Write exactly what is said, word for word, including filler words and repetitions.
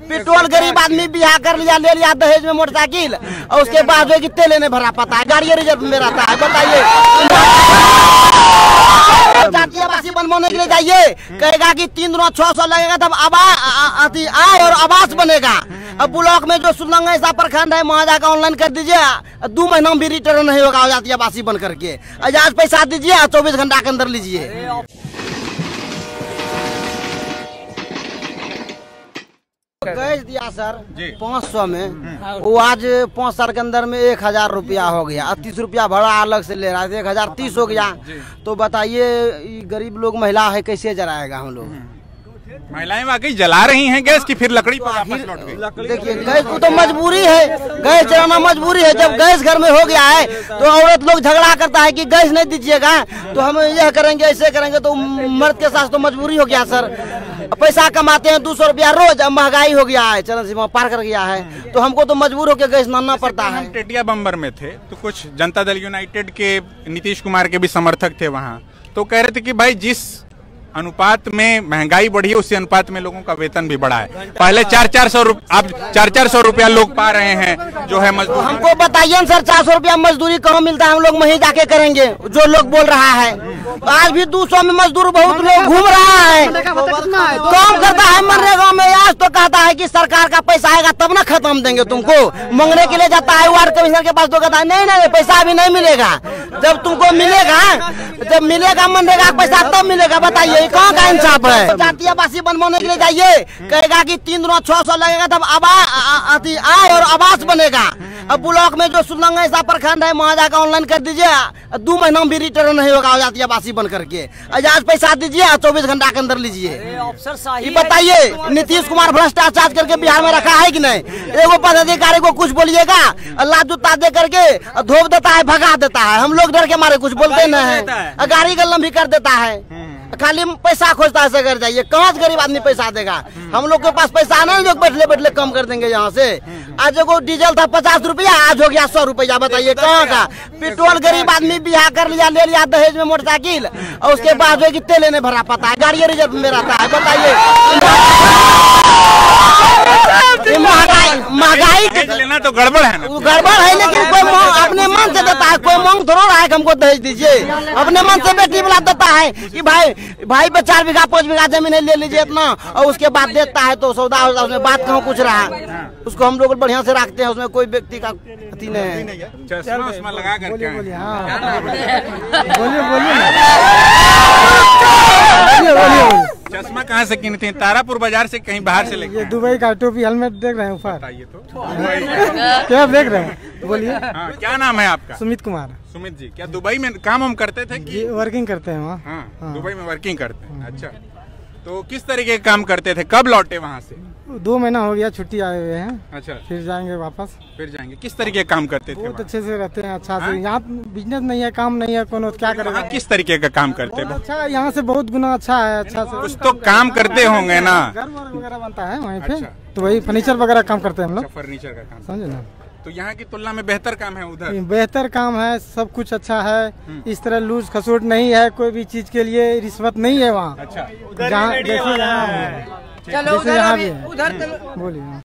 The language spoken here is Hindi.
पेट्रोल गरीब आदमी बिहार कर लिया, ले लिया दहेज में मोटरसाइकिल, और उसके बाद जो कितने लेने भरा पता है, गाड़ी रिजर्व में रहता है। बताइए जातीय आवासीय बनवाने के लिए जाइए, कहेगा कि तीन दिनों छह सौ लगेगा तब आवास आय और आवास बनेगा। अब ब्लॉक में जो सुलंग ऐसा प्रखंड है वहाँ जाकर ऑनलाइन कर दीजिए, दो महीना में भी रिटर्न नहीं होगा जातीय आवासीय बन करके। आज पैसा दीजिए, चौबीस घंटा के अंदर लीजिए। गैस दिया सर पाँच सौ में, वो आज पाँच साल के अंदर में एक हजार रुपया हो गया, तीस रुपया भाड़ा अलग से ले रहा है, एक हजार तीस हो गया। तो बताइए गरीब लोग महिला है कैसे जलाएगा हम लोग? महिलाएं वाकई जला रही हैं गैस की, फिर लकड़ी पर वापस लौट गई। देखिए गैस को तो मजबूरी है, गैस जलाना मजबूरी है। जब गैस घर में हो गया है तो औरत लोग झगड़ा करता है कि गैस नहीं दीजिएगा तो हम यह करेंगे ऐसे करेंगे, तो मर्द के साथ तो मजबूरी हो गया सर। पैसा कमाते हैं दो सौ रुपया रोज, अब महंगाई हो गया है, चरण सीमा पार कर गया है, तो हमको तो मजबूर होकर गैस लाना पड़ता है। हम टेटिया बम्बर में थे तो कुछ जनता दल यूनाइटेड के नीतीश कुमार के भी समर्थक थे वहाँ, तो कह रहे थे कि भाई जिस अनुपात में महंगाई बढ़ी है उसी अनुपात में लोगों का वेतन भी बढ़ा है। पहले चार चार सौ रुपया अब चार चार सौ रुपया लोग पा रहे हैं जो है मजदूर। हमको बताइए सर, चार सौ रुपया मजदूरी कहाँ मिलता है? हम लोग वहीं जाके करेंगे जो लोग बोल रहा है। आज भी दो सौ में मजदूर बहुत लोग घूम रहा है, काम करता है मनरेगा में। आज तो कहता है कि सरकार का पैसा आएगा तब ना खत्म देंगे तुमको, मांगने के लिए जाता है वार्ड कमिश्नर के पास, तो कहता है नहीं नहीं पैसा अभी नहीं मिलेगा, जब तुमको मिलेगा, जब मिलेगा मनरेगा पैसा तब मिलेगा। बताइए कहाँ का इंसाफ है? जातीय आवासीय बनवाने के लिए जाइए, कहेगा कि तीन दिनों छह सौ लगेगा तब आय और आवास बनेगा। अब ब्लॉक में जो सुलंग ऐसा प्रखंड है वहाँ जाकर ऑनलाइन कर दीजिए, दो महीना में भी रिटर्न नहीं होगा जातीय आवासीय बन करके। आज पैसा दीजिए, चौबीस घंटा के अंदर लीजिए। ये बताइए नीतीश कुमार भ्रष्टाचार करके बिहार में रखा है कि नहीं? एगो पदाधिकारी को कुछ बोलिएगा, अल्लाह जूता दे करके धोप देता है, भगा देता है। हम लोग डर के मारे कुछ बोलते नहीं है, गाड़ी गल्लम भी कर देता है, खाली पैसा खोजता है। घर जाइए, कहाँ से गरीब आदमी पैसा देगा? हम लोग के पास पैसा नहीं, जो बैठले बैठले कम कर देंगे यहाँ से। आज एगो डीजल था पचास रुपया, आज हो गया सौ रुपया। बताइए कहाँ का? पेट्रोल गरीब आदमी बिहार कर लिया, ले लिया दहेज में मोटरसाइकिल, और उसके बाद जो कितने लेने भरा पता है, गाड़ी रिजर्व में रहता है। बताइए महंगाई महंगाई लेना तो गड़बड़ है ना? गड़बड़ है, लेकिन कोई अपने मन से देता है, कोई मांग थोड़ा रहा है हमको दहेज दीजिए। अपने मन से बेटी बुला देता है कि भाई भाई पे चार बीघा पाँच बीघा जमीन ले लीजिए इतना, और उसके बाद देता है तो सौदा होता है, उसमें बात कहाँ कुछ रहा। उसको हम लोग बढ़िया से रखते हैं, उसमें कोई व्यक्ति का अति नहीं है। चश्मा उस्मा लगा कर बोलिए बोलिए चश्मा कहाँ से किनी थी? तारापुर बाजार से, कहीं बाहर से लेके? दुबई का टोपी हेलमेट देख रहे हैं ऊपर। बताइए तो क्या देख रहे हैं? बोलिए। हाँ, क्या नाम है आपका? सुमित कुमार। सुमित जी, क्या दुबई में काम हम करते थे कि वर्किंग करते हैं वहाँ? हाँ, हाँ, दुबई में वर्किंग करते हैं। अच्छा, तो किस तरीके के काम करते थे? कब लौटे वहाँ से? दो महीना हो गया, छुट्टी आए हुए हैं। अच्छा, फिर जाएंगे वापस। फिर जाएंगे। किस तरीके का काम करते थे? बहुत अच्छे से रहते हैं, अच्छा से। यहाँ बिजनेस नहीं है, काम नहीं है, कोनो क्या करेगा? किस तरीके का काम करते हैं? अच्छा, यहाँ से बहुत गुना अच्छा है, अच्छा से। कुछ तो काम करते होंगे ना? घर वगैरह बनता है वहीं पे, तो वही फर्नीचर वगैरह काम करते हैं हम लोग। फर्नीचर का काम, समझे ना? तो यहाँ की तुलना में बेहतर काम है उधर? बेहतर काम है, सब कुछ अच्छा है। इस तरह लूज खसूट नहीं है, कोई भी चीज के लिए रिश्वत नहीं है वहाँ। अच्छा, जहाँ जैसे यहाँ भी है, जैसे यहाँ भी है। बोलिए।